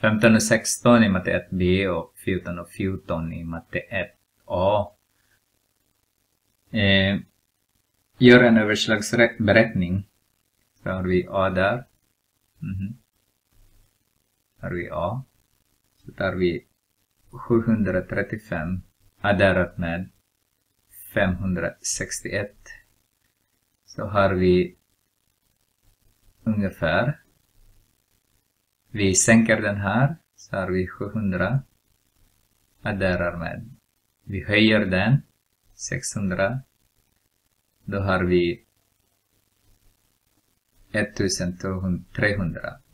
15 och 16 i matte 1b och 14 och 14 i matte 1a. Gör en överslagsberäkning. Så har vi A där. Har vi A. Så tar vi 735 adderat med 561. Så har vi ungefär. Vi sänker den här. Så har vi 700. Adderar med. Vi höjer den. 600. Då har vi 1300.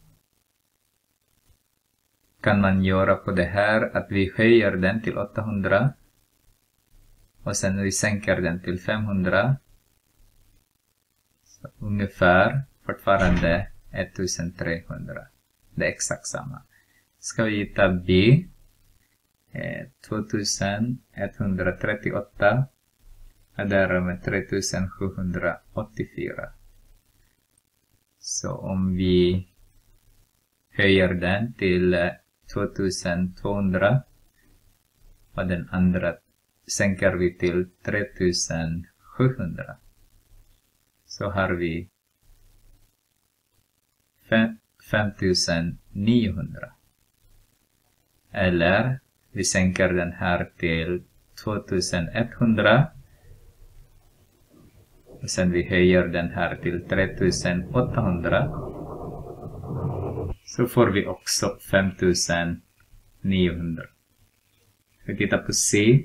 Kan man göra på det här att vi höjer den till 800. Och sen vi sänker den till 500. Så ungefär fortfarande 1300. Det är exakt samma. Ska vi ta B. 2138. Addera med 3784. Så om vi höjer den till 2200 och den andra sänker vi till 3700. Så har vi 5900. Eller vi sänker den här till 2100. Och sen vi höjer den här till 3800. Så får vi också 5900. Vi tittar på C.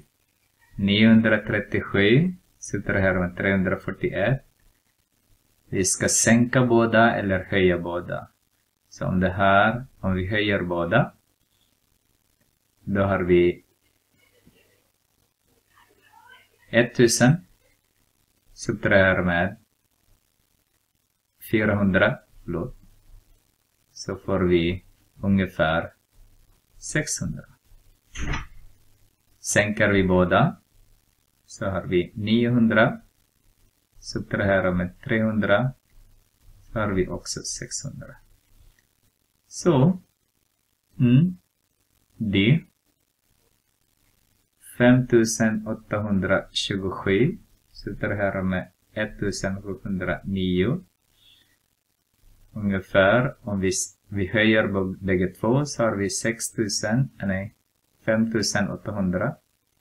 937. Subtraherar med 341. Vi ska sänka båda eller höja båda. Så om det här, om vi höjer båda. Då har vi 1000. Subtraherar med 400. Så får vi ungefär 600. Sänker vi båda. Så har vi 900. Subtraherar med 300. Så har vi också 600. Så. D. 5827. Subtraherar med 1709. Ungefär, om vi höjer bägge två så har vi 5800.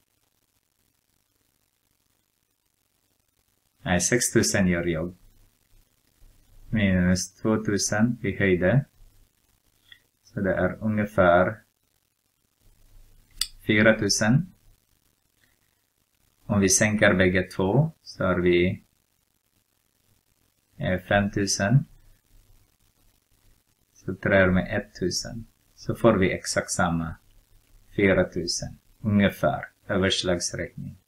Nej, 6000 gör jag. Minus 2000 vi höjde. Så det är ungefär 4000. Om vi sänker bägge två så har vi 5000. Så trär med 1000. Så får vi exakt samma 4000. Ungefär. Överslagsräkning.